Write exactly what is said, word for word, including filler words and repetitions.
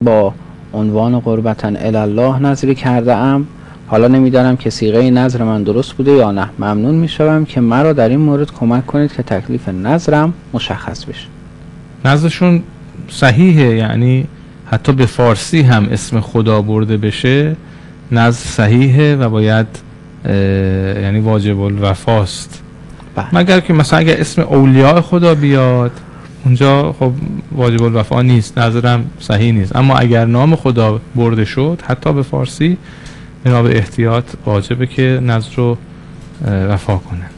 با عنوان قربتاً الله نظری کرده ام. حالا نمیدانم که صیغه نظر من درست بوده یا نه. ممنون میشوم که مرا در این مورد کمک کنید که تکلیف نظرم مشخص بشه. نظرشون صحیحه، یعنی حتی به فارسی هم اسم خدا برده بشه نظر صحیحه و باید یعنی واجب الوفاست. مگر که مثلا اگر اسم اولیاء خدا بیاد اونجا خب واجب الوفا نیست، نظرم صحیح نیست. اما اگر نام خدا برده شد حتی به فارسی، بنا به احتیاط واجبه که نظر رو وفا کنه.